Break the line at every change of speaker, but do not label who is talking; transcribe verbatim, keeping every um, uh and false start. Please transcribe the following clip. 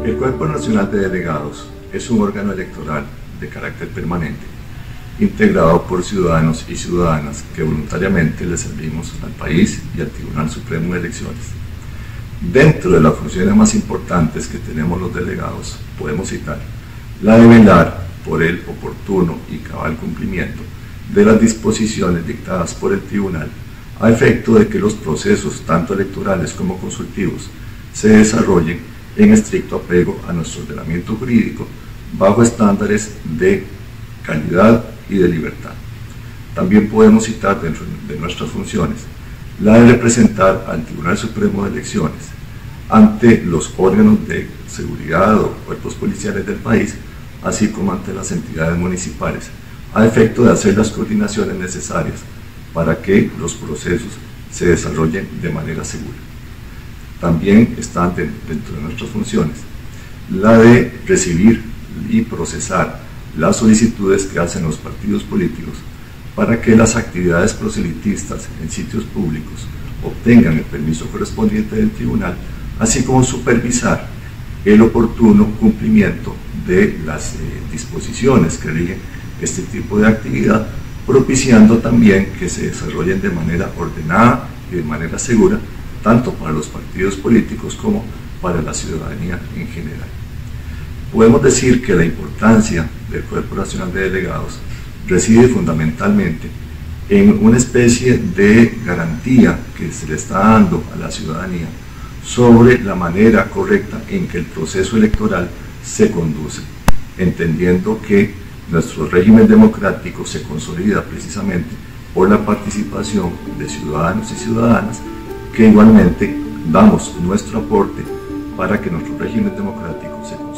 El Cuerpo Nacional de Delegados es un órgano electoral de carácter permanente, integrado por ciudadanos y ciudadanas que voluntariamente le servimos al país y al Tribunal Supremo de Elecciones. Dentro de las funciones más importantes que tenemos los delegados, podemos citar la de velar por el oportuno y cabal cumplimiento de las disposiciones dictadas por el Tribunal a efecto de que los procesos, tanto electorales como consultivos, se desarrollen en estricto apego a nuestro ordenamiento jurídico, bajo estándares de calidad y de libertad. También podemos citar dentro de nuestras funciones la de representar al Tribunal Supremo de Elecciones ante los órganos de seguridad o cuerpos policiales del país, así como ante las entidades municipales, a efecto de hacer las coordinaciones necesarias para que los procesos se desarrollen de manera segura. También están dentro de nuestras funciones la de recibir y procesar las solicitudes que hacen los partidos políticos para que las actividades proselitistas en sitios públicos obtengan el permiso correspondiente del tribunal, así como supervisar el oportuno cumplimiento de las eh, disposiciones que rigen este tipo de actividad, propiciando también que se desarrollen de manera ordenada y de manera segura, tanto para los partidos políticos como para la ciudadanía en general. Podemos decir que la importancia del Cuerpo Nacional de Delegados reside fundamentalmente en una especie de garantía que se le está dando a la ciudadanía sobre la manera correcta en que el proceso electoral se conduce, entendiendo que nuestro régimen democrático se consolida precisamente por la participación de ciudadanos y ciudadanas que igualmente damos nuestro aporte para que nuestro régimen democrático se